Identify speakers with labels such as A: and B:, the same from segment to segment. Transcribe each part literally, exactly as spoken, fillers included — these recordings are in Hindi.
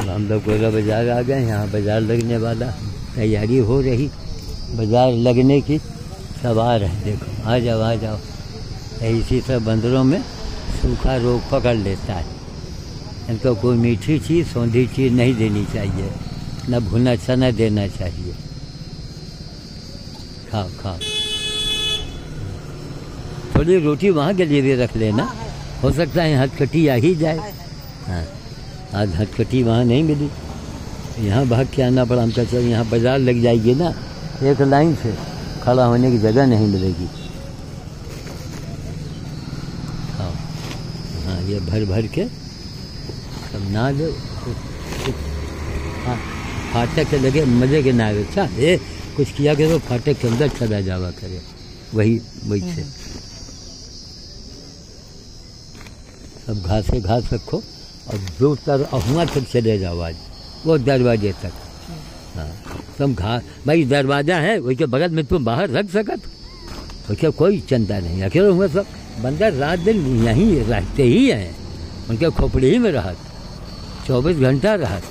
A: हम लोग गोला बाज़ार आ गए। यहाँ बाज़ार लगने वाला, तैयारी हो रही बाज़ार लगने की। सब आ रहे हैं, देखो आ जाओ आ जाओ। इसी तरह बंदरों में सूखा रोग पकड़ लेता है। इनको कोई मीठी चीज़ सौंधी चीज़ नहीं देनी चाहिए, न भुना चना देना चाहिए। खाओ खाओ। थोड़ी रोटी वहाँ के लिए भी रख लेना, हो सकता है हथकटी आ ही जाए। हाँ, आज हथकटी वहाँ नहीं मिली, यहाँ भाग के आना पड़ा। हमका चल यहाँ बाज़ार लग जाएगी ना, एक लाइन से खड़ा होने की जगह नहीं मिलेगी। हाँ हाँ, ये भर भर के सब ना दो। हाँ, फाटक के लगे मज़े के ना। अच्छा ये कुछ किया करो, फाटक के अंदर चला जावा करे, वही वही से सब घास के घास रखो और दूर तक वहाँ तक चले जाओ आज, वो दरवाजे तक। हाँ, तुम घास भाई दरवाज़ा है उसके बगल में तुम बाहर रख सकत, उसके कोई चिंता नहीं। अकेले हुए सब बंदर रात दिन यहीं रहते ही हैं, उनके खोपड़ी ही में रहत, चौबीस घंटा रहत।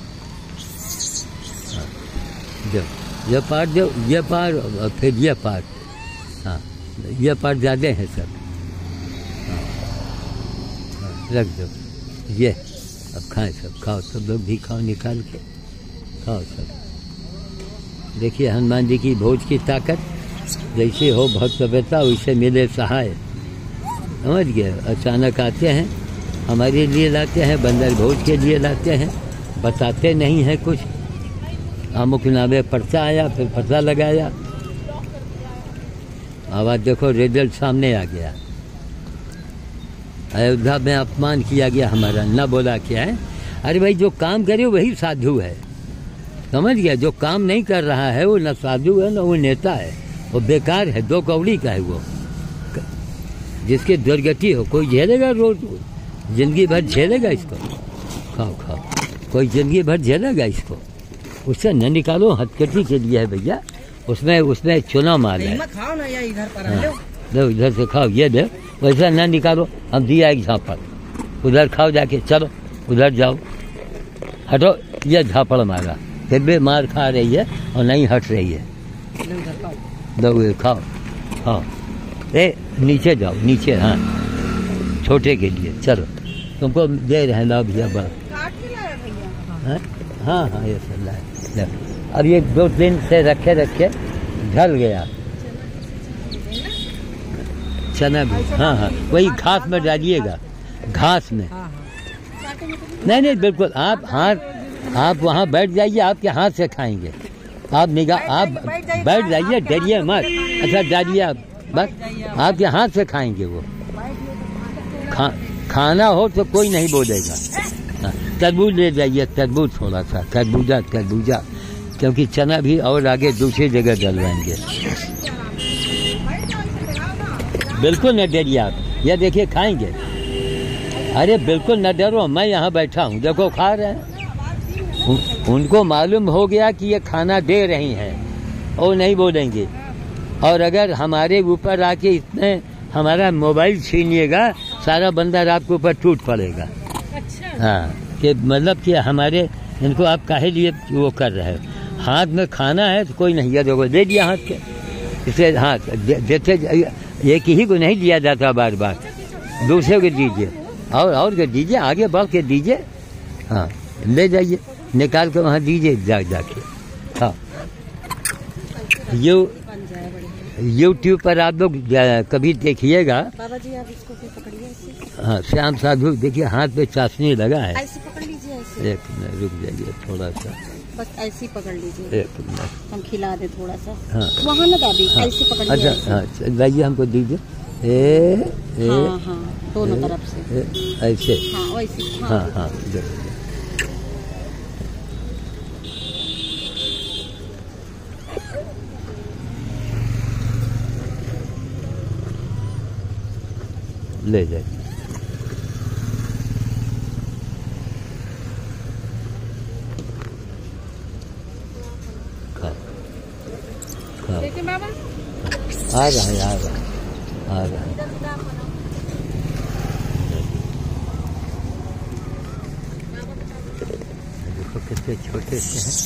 A: हाँ, जो ये पार जो ये पार फिर ये पार। हाँ, ये पार ज़्यादा है सब। हाँ, हाँ, रख दो ये। अब खाएं सब, खाओ सब लोग भी खाओ, निकाल के खाओ सब। देखिए हनुमान जी की भोज की ताकत, जैसे हो भक्त सभ्यता वैसे मिले सहाय। समझ गए? अचानक आते हैं, हमारे लिए लाते हैं, बंदर भोज के लिए लाते हैं, बताते नहीं हैं कुछ। अमुक नामे पर्चा आया, फिर पता लगाया, आवाज़ देखो रिजल्ट सामने आ गया। अयोध्या में अपमान किया गया हमारा, ना बोला क्या है। अरे भाई जो काम करे वही साधु है, समझ गया? जो काम नहीं कर रहा है वो न साधु है न वो नेता है, वो बेकार है, दो कौड़ी का है वो। जिसकी दुर्गति हो, कोई झेलेगा रोज, जिंदगी भर झेलेगा इसको। खाओ खाओ, कोई जिंदगी भर झेलेगा इसको। उससे न निकालो, हथकटी के लिए है भैया, उसमें उसमें चुना माल है।
B: खाओ ना या इधर पर
A: हाँ, दो इधर से खाओ, ये दे, वैसा न निकालो। हम दिया एक झापड़, उधर खाओ जाके, चलो उधर जाओ, हटो। ये झापड़ मारा, फिर भी मार खा रही है और नहीं हट रही है। दो खाओ हाँ, ए नीचे जाओ नीचे। हाँ, छोटे के लिए चलो, तुमको दे रहे हैं ना भैया बड़ा। हाँ हाँ ये सब लाए। अब ये दो दिन से रखे रखे ढल गया चना भी। हाँ हाँ, वही घास में डालिएगा, घास में। नहीं नहीं बिल्कुल, आप हाथ आप वहाँ बैठ जाइए, आपके हाथ से खाएंगे। आप निगाह आप बैठ जाइए, डरिए मत। अच्छा डालिए आप, बस आपके हाथ से खाएंगे वो। खा खाना हो तो कोई नहीं बोलेगा। तरबूज ले जाइए, तरबूज थोड़ा सा, तरबूजा तरबूजा, क्योंकि चना भी और आगे दूसरी जगह डलवाएंगे। बिल्कुल न डरिए आप, ये देखिए खाएंगे। अरे बिल्कुल न डरो, मैं यहाँ बैठा हूँ, देखो खा रहे हैं। उन, उनको मालूम हो गया कि ये खाना दे रही हैं, और नहीं बोलेंगे। और अगर हमारे ऊपर आके इतने हमारा मोबाइल छीनिएगा, सारा बंदर आपके ऊपर टूट पड़ेगा। अच्छा। हाँ, कि मतलब कि हमारे इनको आप काहे लिए वो कर रहे हो। हाथ में खाना है तो कोई नहीं, ये देखो दे दिया हाथ के, इसे हाथ दे, देते एक ही को नहीं दिया जाता, बार बार दूसरे को दीजिए, और और के दीजिए, आगे बढ़ के दीजिए। हाँ, ले जाइए, निकाल कर वहाँ दीजिए जा जाके। हाँ, यू यूट्यूब पर आप लोग कभी देखिएगा।
B: बाबा जी आप इसको पकड़िए।
A: हाँ, श्याम साधु देखिए हाथ पे चाशनी लगा है।
B: ऐसे पकड़ लीजिए, ऐसे।
A: एक मिनट रुक जाइए थोड़ा सा,
B: बस ऐसे ही पकड़ लीजिए।
A: एक मिनट
B: हम खिला दे थोड़ा सा।
A: हाँ,
B: वहाँ ना दादी,
A: हाँ,
B: ऐसे पकड़ लीजिए।
A: अच्छा हाँ, लाइए हमको दीजिए। ए, ए,
B: हाँ हाँ, दोनों
A: ए,
B: तरफ से।
A: ए, ऐसे।
B: हाँ वैसे।
A: हाँ हाँ, देखो ले जाइए। खा खा
B: देखिए बाबा,
A: आ रहा है आ रहा है आ रहा है। छोटे छोटे से हैं।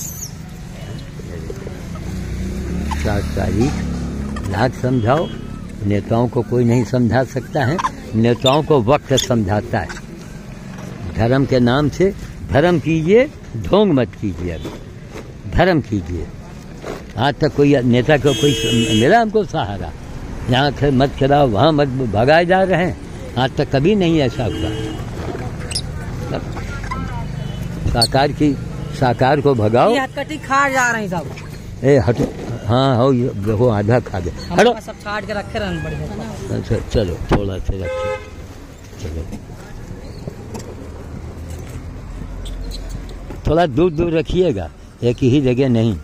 A: सात तारीख लाख समझाओ, नेताओं को कोई नहीं समझा सकता है, नेताओं को वक्त समझाता है। धर्म के नाम से धर्म कीजिए, ढोंग मत कीजिए, अभी धर्म कीजिए। आज तक कोई नेता को कोई मिला हमको सहारा? यहाँ मत खिलाओ, वहाँ मत भगाए जा रहे हैं, आज तक कभी नहीं ऐसा हुआ। साकार की साकार को भगाओ।
C: हटकटी खा जा रहे हैं सब।
A: ए हट, हाँ हो देखो आधा खा गए, हटो
C: सब छाट के रखे रहने बढ़िया।
A: अच्छा चलो थोड़ा सा रखिए, चलो थोड़ा दूर दूर रखिएगा, एक ही जगह नहीं।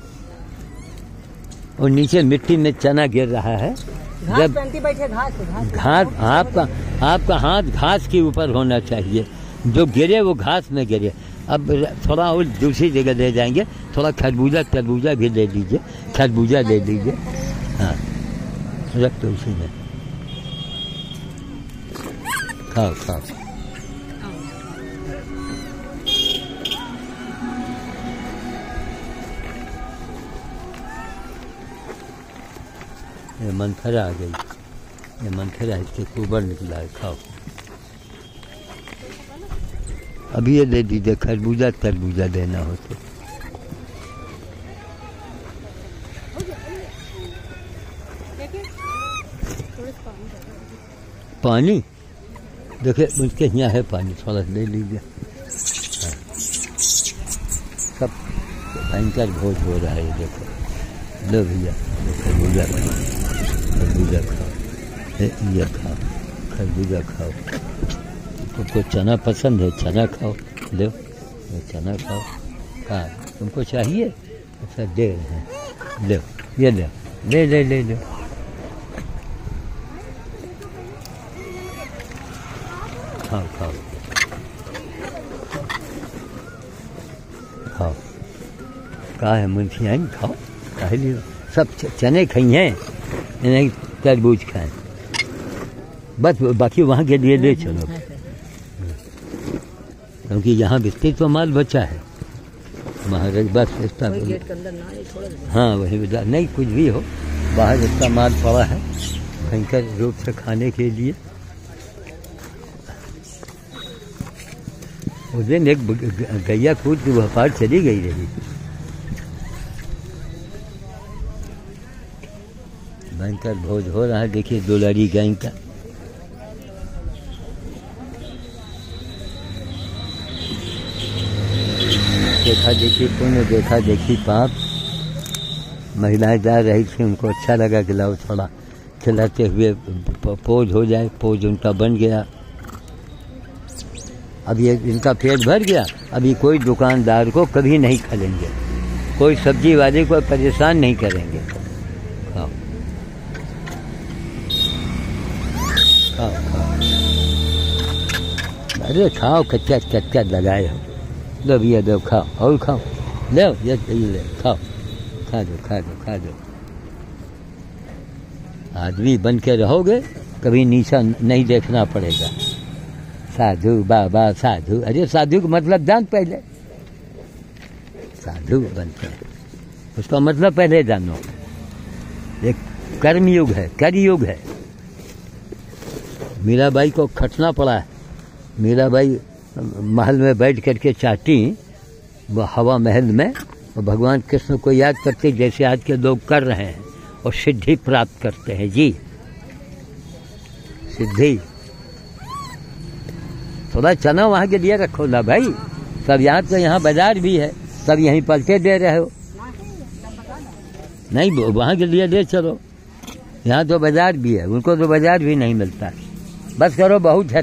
A: और नीचे मिट्टी में चना गिर रहा है। जब
C: बैठे घास
A: घास आपका आपका हाथ घास के ऊपर होना चाहिए, जो गिरे वो घास में गिरे। अब थोड़ा और दूसरी जगह ले जाएंगे, थोड़ा खरबूजा तरबूजा भी ले लीजिए, खरबूजा ले लीजिए। हाँ रख दो उसी में, खाओ खाओ। ये मनफरा आ गई, ये मनफरा इसके ऊपर निकला है, खाओ। अभी ये दे दीजिए, खरबूजा तरबूजा देना हो तो। पानी देखिए मुझके यहाँ है पानी, थोड़ा ले लीजिए। हाँ। सब भयंकर भोज हो रहा है, देखो लो भैया, खरबूजा खरबूजा खाओ, ये खाओ खरबूजा खाओ। तुमको चना पसंद है, चना खाओ, लो चना खाओ। हाँ तुमको चाहिए? अच्छा दे रहे हैं, लो ये लो, ले ले ले लो। खाओ खाओ खाओ। कहा है मुंशी आई, खाओ कह लियो। सब चने खाई हैं, नहीं तरबूज खाएं, बस बाकी वहाँ के लिए ले चलो, क्योंकि यहाँ बिस्ती तो माल बचा है महाराज। बस इसका हाँ वही नहीं, कुछ भी हो, बाहर इसका माल पड़ा है भयंकर रूप से खाने के लिए। उस दिन एक गैया कूद की वह पार चली गई रही। भयंकर भोज हो रहा है, देखिए दुलारी गाय का। देखा देखी पुण्य, देखा देखी पाप। महिलाएं जा रही थी, उनको अच्छा लगा कि लाओ थोड़ा खिलाते हुए पोज हो जाए, पोज उनका बन गया। अब ये इनका पेट भर गया, अभी कोई दुकानदार को कभी नहीं खलेंगे, कोई सब्जी वाले को परेशान नहीं करेंगे। खाओ खाओ खाओ, अरे खाओ, कच्चा कच्चा लगाए हो, लो भैया दो खाओ, और खाओ, ले ये ले खाओ, खा दो खा दो खा दो। आदमी बन के रहोगे, कभी नीचा नहीं देखना पड़ेगा। साधु बाबा साधु, अरे साधु का मतलब जान पहले, साधु बनते हैं उसका मतलब पहले जानो। एक कर्मयुग है, कर्मयुग है। मीराबाई को खटना पड़ा है। मीराबाई महल में बैठ करके चाहती, वो हवा महल में, और भगवान कृष्ण को याद करते जैसे आज के लोग कर रहे हैं, और सिद्धि प्राप्त करते हैं। जी सिद्धि। थोड़ा चना वहाँ के लिए रखो ना भाई, सब यहाँ तो यहाँ बाजार भी है, सब यहीं पलटे दे रहे हो। नहीं वहाँ के लिए ले चलो, यहाँ तो बाजार भी है, उनको तो बाजार भी नहीं मिलता। बस करो, बहुत है।